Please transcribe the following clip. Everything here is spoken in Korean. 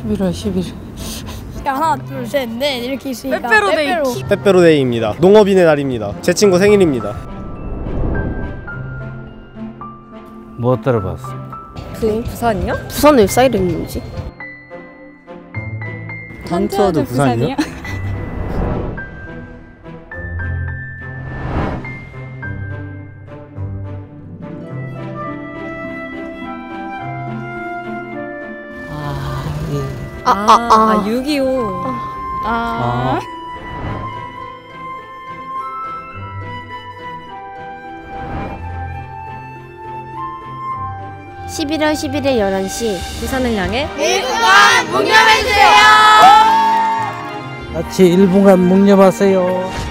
11월 11일. 하나 둘 셋 넷 이렇게 있으니까 빼빼로데이. 빼빼로데이입니다. 농업인의 날입니다. 제 친구 생일입니다. 못 들어봤어. 부산이요? 부산 왜 사이렌이지? 단투어도 부산이요? 아 6.25. 아. 11월 11일 11시 부산을 향해 1분간 묵념해주세요. 같이 1분간 묵념하세요.